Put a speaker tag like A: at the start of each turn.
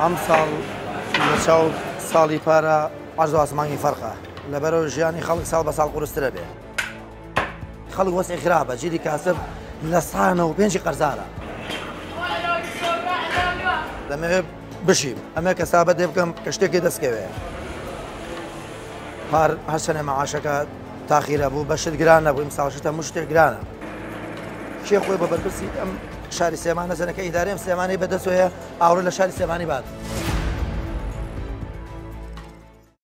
A: ئەم ساڵ لە چاو ساڵی پارە عەرز و ئاسمانی فەرقە لەبەرەوە ژیانی خەڵک ساڵ بە ساڵ قورسترە بێ خەڵک وەسعی خراپە جیلی کاسب لە 195 قەرزارە دەمەوێت بشیم ئەمە کەسابەت دێ بکەم کە شتێکی دەستکەوێ هەرچەنێ مەعاشەکە تاخیرە بوو بەشت گران نەبوو ئیمساڵ هەموو شتێک گرانە کێ خۆی بە بەرپرسی ئەم شاری سلێمانە زەنەکە ئیدارەی ئەم سلێمانەی بەدەستۆیە ئاوڕێ لە شاری سلێمانی بات